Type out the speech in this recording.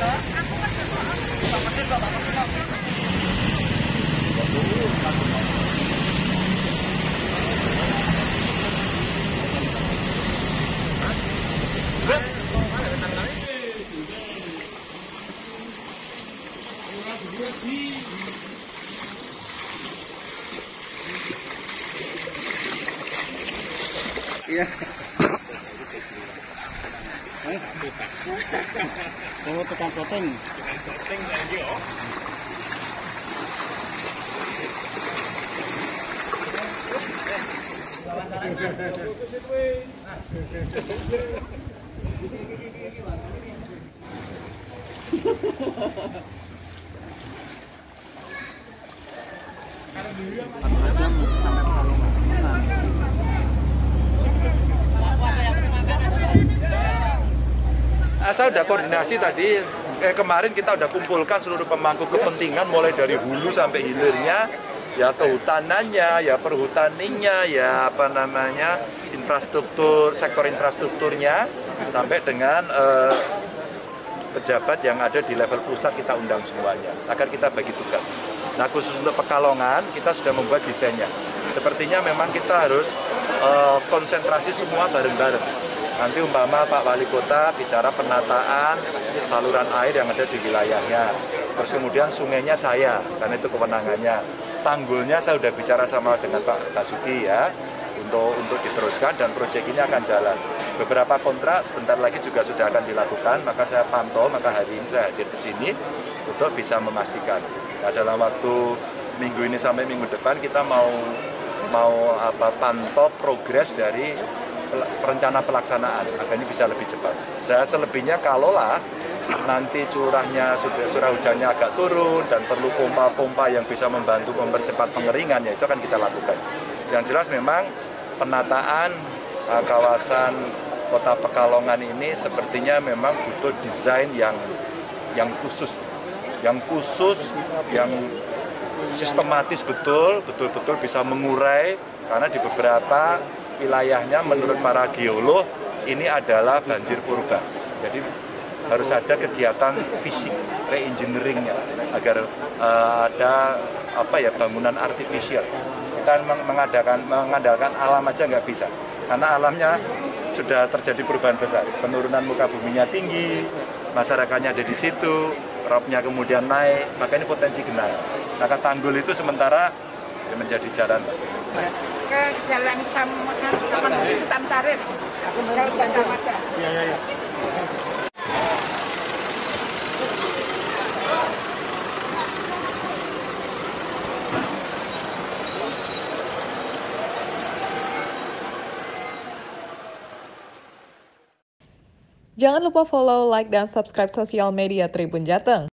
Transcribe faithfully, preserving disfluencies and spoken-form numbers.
Iya. Oh, tukang poteng. Tukang poteng lagi, oh. Saya sudah koordinasi tadi, eh, kemarin kita sudah kumpulkan seluruh pemangku kepentingan mulai dari hulu sampai hilirnya, ya kehutanannya, ya perhutaninya, ya apa namanya infrastruktur, sektor infrastrukturnya, sampai dengan eh, pejabat yang ada di level pusat kita undang semuanya, agar kita bagi tugas. Nah khusus untuk Pekalongan kita sudah membuat desainnya. Sepertinya memang kita harus eh, konsentrasi semua bareng-bareng. Nanti umpama Pak Wali Kota bicara penataan saluran air yang ada di wilayahnya. Terus kemudian sungainya saya, karena itu kewenangannya. Tanggulnya saya sudah bicara sama dengan Pak Basuki ya, untuk untuk diteruskan dan proyek ini akan jalan. Beberapa kontrak sebentar lagi juga sudah akan dilakukan, maka saya pantau, maka hari ini saya hadir ke sini untuk bisa memastikan. Nah, dalam waktu minggu ini sampai minggu depan kita mau mau apa pantau progres dari rencana pelaksanaan agar ini bisa lebih cepat. Saya selebihnya kalaulah nanti curahnya sudah curah hujannya agak turun dan perlu pompa-pompa yang bisa membantu mempercepat pengeringan, ya itu akan kita lakukan. Yang jelas memang penataan uh, kawasan Kota Pekalongan ini sepertinya memang butuh desain yang yang khusus, yang khusus, yang sistematis betul, betul-betul bisa mengurai, karena di beberapa wilayahnya menurut para geolog ini adalah banjir purba. Jadi harus ada kegiatan fisik re-engineeringnya agar uh, ada apa ya bangunan artifisial. Kita mengadakan mengandalkan alam aja nggak bisa, karena alamnya sudah terjadi perubahan besar. Penurunan muka buminya tinggi, masyarakatnya ada di situ, robnya kemudian naik, maka ini potensi genangan. Maka tanggul itu sementara ya menjadi jalan ke jalan Taman Hutan Sawit. Iya, iya, iya. Jangan lupa follow, like, dan subscribe sosial media Tribun Jateng.